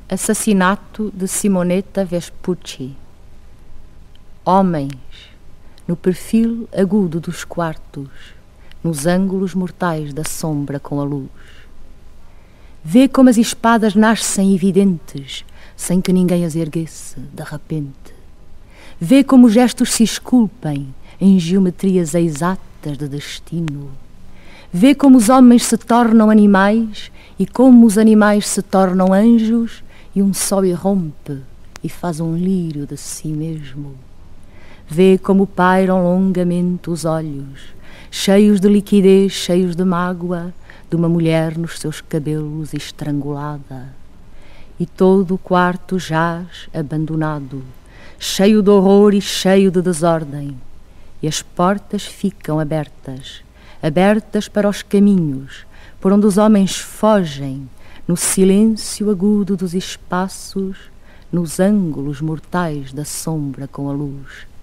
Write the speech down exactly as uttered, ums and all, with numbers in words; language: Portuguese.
Assassinato de Simonetta Vespucci. Homens, no perfil agudo dos quartos, nos ângulos mortais da sombra com a luz. Vê como as espadas nascem evidentes, sem que ninguém as erguesse, de repente. Vê como os gestos se esculpem em geometrias exatas de destino. Vê como os homens se tornam animais e como os animais se tornam anjos, e um só irrompe e faz um lírio de si mesmo. Vê como pairam longamente os olhos, cheios de liquidez, cheios de mágoa, de uma mulher nos seus cabelos estrangulada. E todo o quarto jaz abandonado, cheio de horror e cheio de desordem. E as portas ficam abertas, abertas para os caminhos, por onde os homens fogem, no silêncio agudo dos espaços, nos ângulos mortais da sombra com a luz.